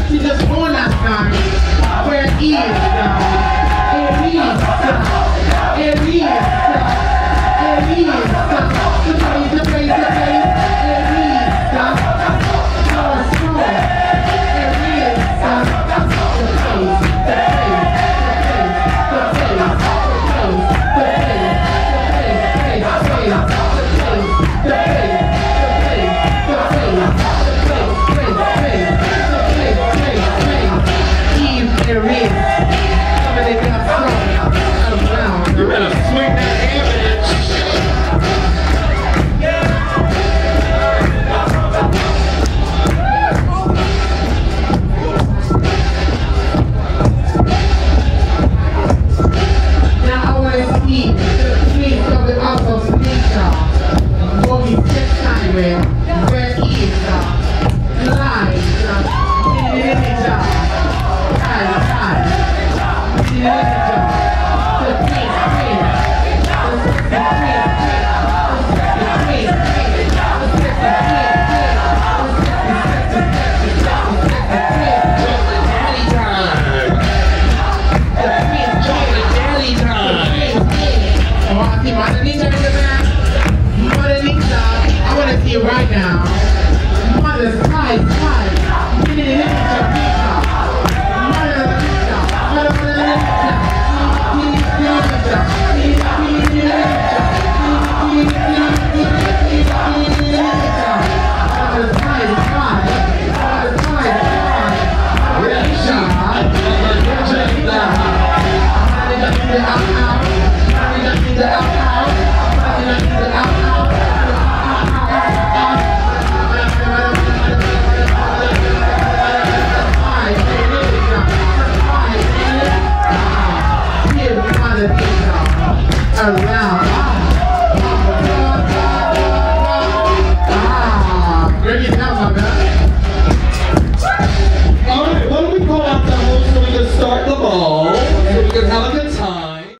She just born last night. Where is You better swing that hand, now I want to see the streets of the outer speaker. What we set time with, where is live, Mother Nikki, Mother Nikki, I want to see it right now. Mother Nikki, around.